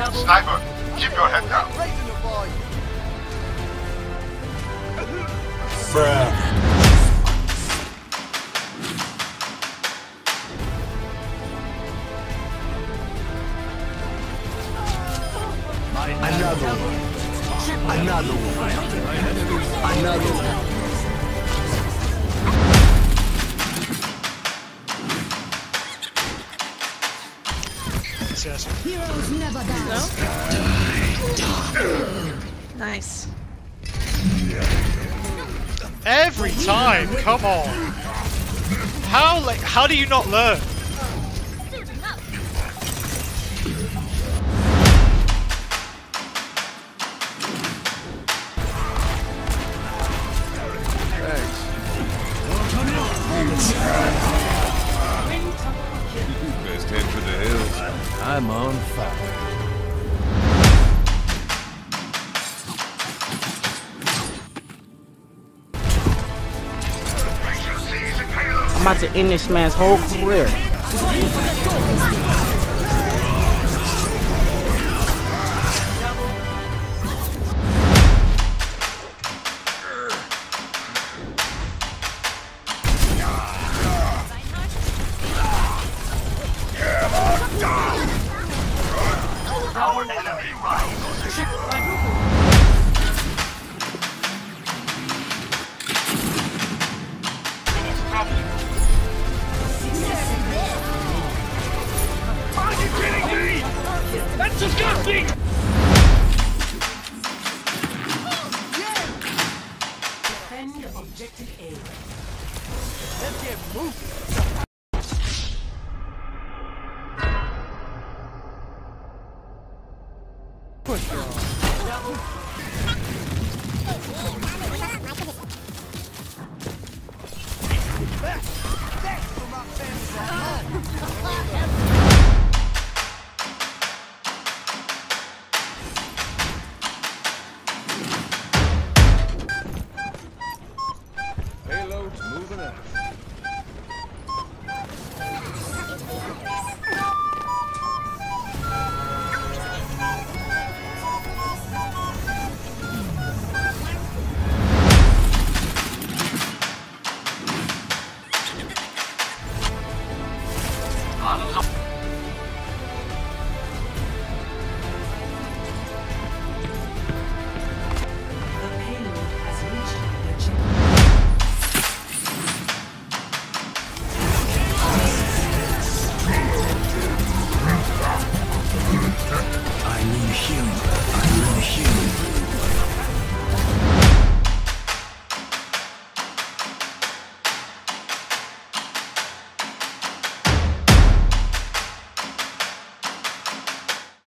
Sniper, keep your head down. Another one. Another one. Another one. Heroes never die. Nice. Every time, come on. How do you not learn? Best head for the hills. I'm on fire. I'm about to end this man's whole career. Our enemy rivals. Are you kidding me? That's disgusting! Defend objective A. Let's get moving. Push her on. Payload's moving out.